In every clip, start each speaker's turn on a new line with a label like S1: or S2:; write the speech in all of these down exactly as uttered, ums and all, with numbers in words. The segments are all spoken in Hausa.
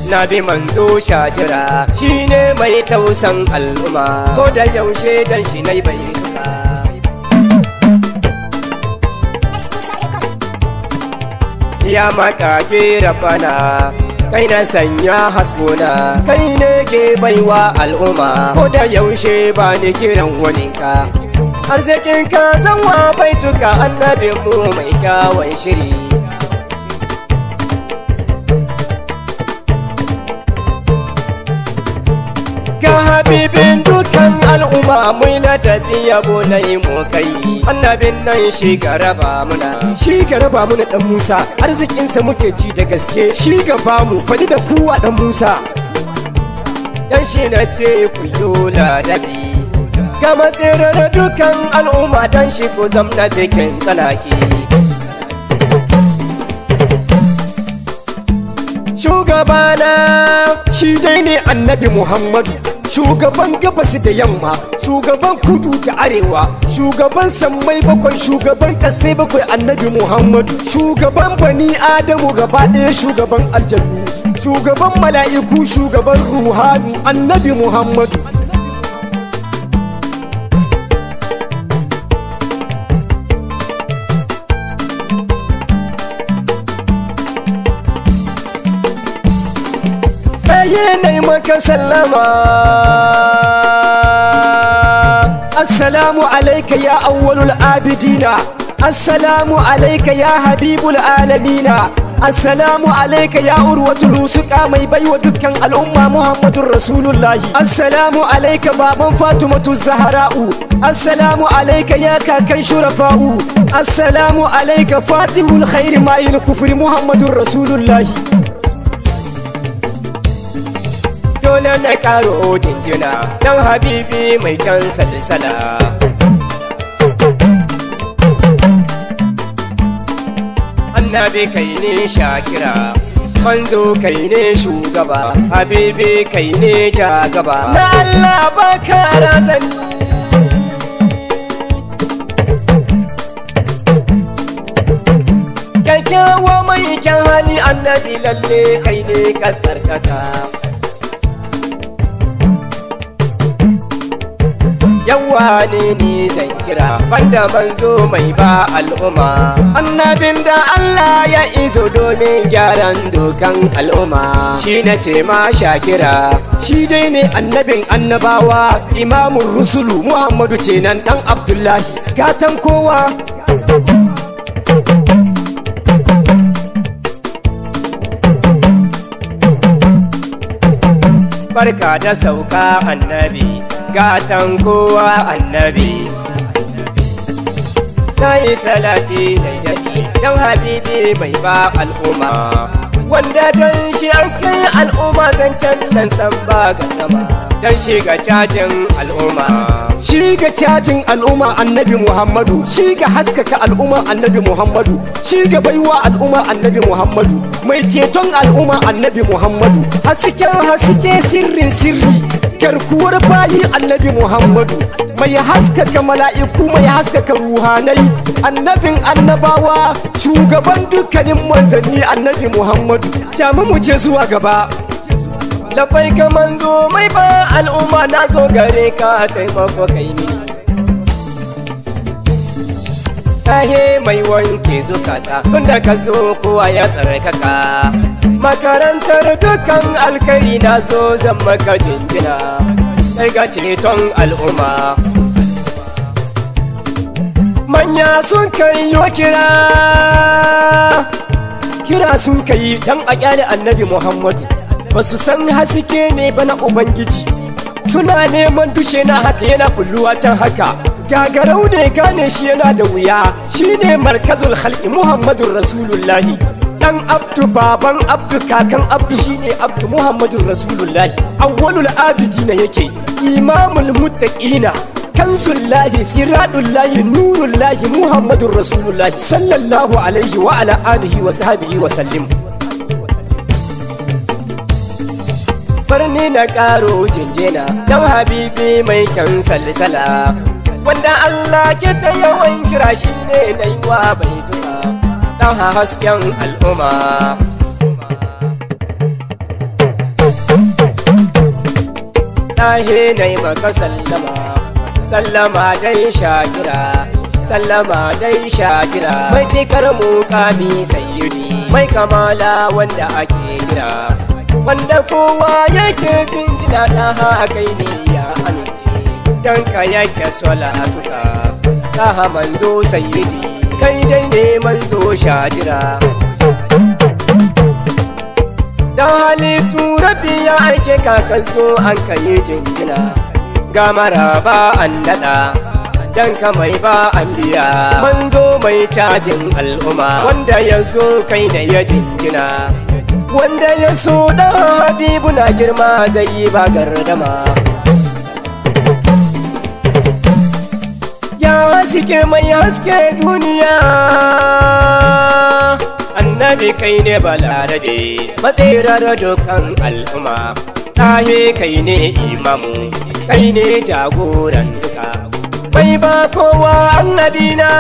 S1: annabi manzo shajira shine mai tausan al'umma ko da yaushe dan shi nai bai tuka ya makage rabana kai na sanya hasbuna kai ne ke baiwa al'umma ko da yaushe ba ni kiran waninka arzikin ka zanwa baituka annabin mu mai kyawun shiri ga habibin dukan al'umma mai ladabi yabo na yi mu kai annabin nan shi garaba muna shi garaba muna dan Musa arzikinsa muke ci da gaske shi gaba mu fadi da kuwa dan Musa dan shi na ce ku yi ladabi ga matsere da dukan al'umma dan shi ko zamna cikin tsanaki shugabana shi dai ne annabi Muhammadu shugaban gabas da yamma shugaban kudu da arewa shugaban sammai bakwai shugaban kasai bakwai annabi Muhammadu shugaban bani adamu gaba ɗaya shugaban aljannu shugaban mala'iku shugaban ruhani annabi Muhammadu yanayi maka sallama assalamu alaika ya awwalul abidina assalamu alaika ya habibul alamina assalamu alaika ya urwatul wusuqa mai baiwa dukkan al'umma muhammadur rasulullahi assalamu alaika baban fatimatu zahra'u assalamu alaika ya kakan shurafa'u assalamu alaika fatihul khairi ma'il kufri muhammadur rasulullahi dole na karo jinjina dan habibi mai kan salsala annabi kai ne shakira manzo kai ne shugaba habibi kai ne jagaba na Allah baka razani kyakkyawa mai kyan hali annabi lalle kai ne kasarkaka yawa ne ni zan kira banda manzo mai ba al'umma annabin da Allah ya izo domin gyaran dokan al'umma shi na ce ma shakira shi dai ne annabin annabawa imamun rusulu Muhammadu ce nan dan Abdullahi gatan kowa barka da sauka annabi gatan kowa annabi na yi salati na daɗi don habibi mai ba al'umma wanda don shi an kai al'umma zancen nan san ba gama don shiga cajin al'umma shiga cajin al'umma annabi Muhammadu shiga haskaka al'umma annabi Muhammadu shiga baiwa al'umma annabi Muhammadu mai ceton al'umma annabi Muhammadu hasken haske sirrin sirri garkuwar bayi annabi Muhammadu mai haskaka mala'iku mai haskaka ruhanai annabin annabawa shugaban dukkanin manzanni annabi Muhammadu jami mu ce zuwa gaba labai ka manzo mai ba al'umma na zo gare ka taimako kai mini tahe mai wanke zukata tunda ka zo kowa ya tsarkaka makarantar dukkan alkhairi na zo zan maka jinjina kai ga ceton al'umma manya sun kai yo kira kira sun kai dan a kyale annabi Muhammadu basu san haske ne ba na ubangiji suna neman dushe na haka yana kulluwa can haka gagarau ne gane shi yana da wuya shine markazul khalqi Muhammadur rasulullahi dan abdu baban abdu kakan abdu shine abdu Muhammadur rasulullahi awwalul abidina yake imamul muttaqina kanzullahi siradullahi nurullahi Muhammadur rasulullahi sallallahu alaihi wa ala alihi wa sahbihi wa sallim barni na karo jinjina dan habibi mai kan salsala wanda Allah ke ta yawan kira shi ne na yi wa baituka dan hasken al'umma ɗahe nai maka sallama sallama dai shakira sallama dai shakira mai cikar mukami sayyidi mai kamala wanda ake jira wanda kowa yake jinjina da haka ne ya amince dan ka yake salatuka ka manzo sayyidi kai dai ne manzo shajira dan halittu rabbi ya aike ka kazo an kai jinjina ga maraba an dada dan ka mai ba an biya manzo mai cajin al'umma wanda ya zo kai da ya jinjina wanda ya so dan habibu na girma zai yi ba gardama ya haske mai haske duniya annabi kai ne balarabe matsirar dukkan al'umma ɗahe kai ne imamu kai ne jagoran duka bai ba kowa annabina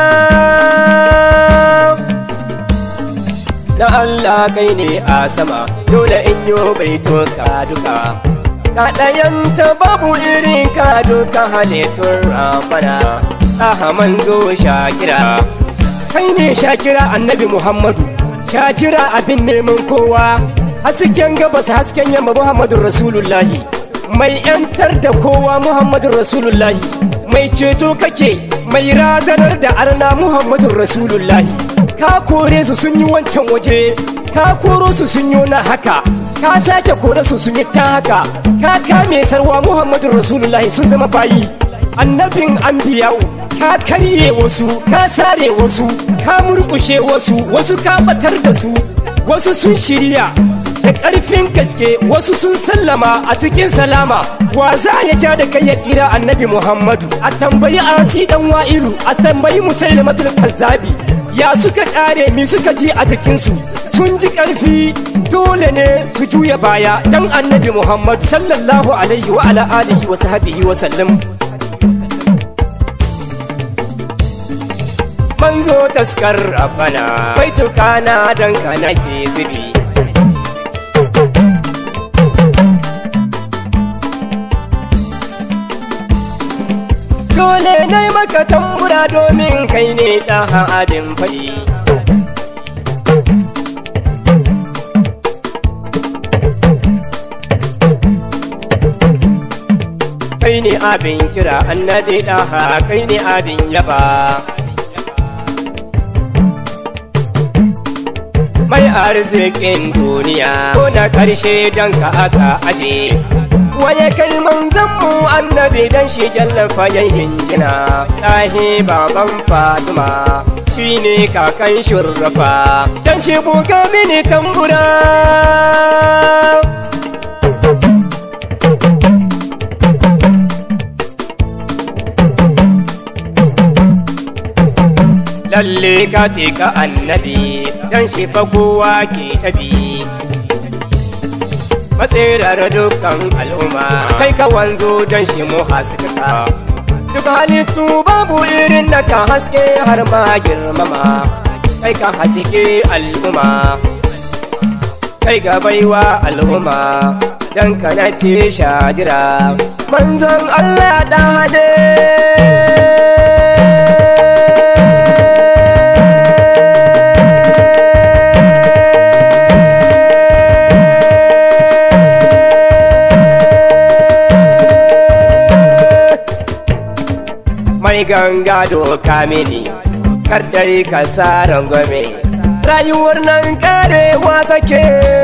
S1: na Allah kai ne a sama dole in yo bai toka duka ka ɗayanta babu irin ka duka halittun ramana aha manzo shakira kai ne shakira annabi Muhammadu shakira abin neman kowa hasken gabas hasken yamma Muhammadun Rasulullahi mai yantar da kowa Muhammadun Rasulullahi mai ceto kake mai razanar da arna Muhammadun Rasulullahi ka kore su sun yi wancan waje ka koro su sun yi na haka ka sake kore su sun yi can haka ka kame sarwa Muhammadun Rasulullahi sun zama bayi annabin anbiya'u ka karye wasu ka sare wasu ka murkushe wasu wasu ka batar da su wasu sun shirya da ƙarfin gaske wasu sun sallama a cikin salama wa za ya ja da kai ya tsira annabi Muhammadu a tambayi asi dan wa'ilu a tambayi musailamatul kazzabi ya suka ƙare mi suka ji a jikinsu sun ji ƙarfi dole ne su juya baya dan annabi Muhammadu sallallahu alaihi wa ala alihi wa sahbihi wa sallam manzo taskar rabbana baitukana dan ka nake zubi dole ne maka tambura domin kai ne ɗaha abin faɗi kai ne abin kira annabi ɗaha kai ne abin yaba mai arzikin duniya ko na ƙarshe don ka aka aje waye kai manzanmu annabi dan shi jallafa yayin gina ɗahi baban fatima shine kakan shurrafa dan shi buga mini tambura lalle ka ce ka annabi dan shi fa kowa ke tabi matsirar dukkan al'umma kai ka wanzo don shi mu haskaka duk halittu babu irin da ka haske har ma girmama kai ka haske al'umma kai ga baiwa al'umma dan ka na ce shajira manzon Allah dan hade mai ganga doka mini kar dai ka saran gwame rayuwar nan karewa take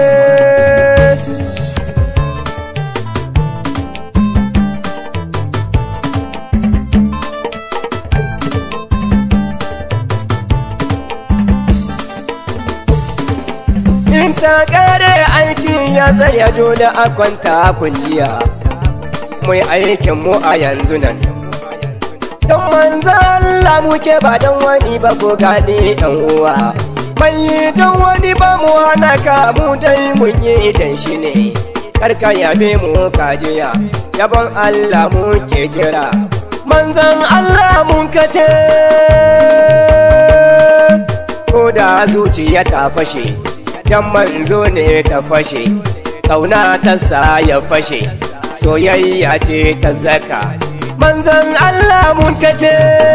S1: in ta kare aikin ya tsaya dole a kwanta kunjiya mai aikin mu a yanzu nan don manzan Allah muke ba don wani ba ko gane ɗan uwa mai don wani ba mu hana ka mu dai mun yi idan shi ne karka yabe mu kajiya yabon Allah muke jira manzan Allah mun kace ko da zuciya ta fashe dan manzo ne ta fashe kauna ta sa ya fashe soyayya ce ta zaka manzan Allah mun kace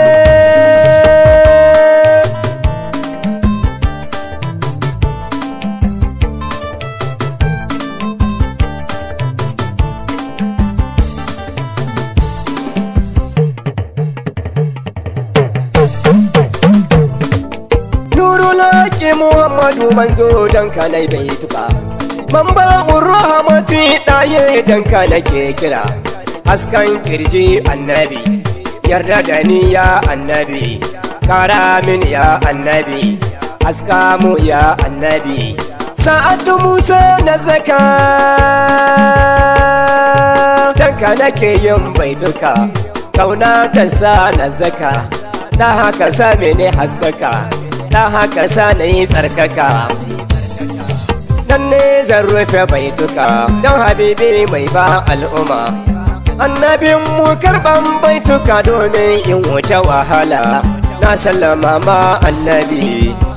S1: Muhammadu manzo dan ka nai bai tuka mamba urrahmati daye dan ka nake kira haskan kirji annabi yarda da ni ya annabi kara min ya annabi haska mu ya annabi sa'adu musa na zaka dan ka nake yin bai tuka kauna ta sa na zaka da haka same ne haskaka da haka sanayi tsarkaka nan ne zan rufe baituka don habibi mai ba al'umma annabin mu karban baituka domin in wuce wahala na sallama ma annabi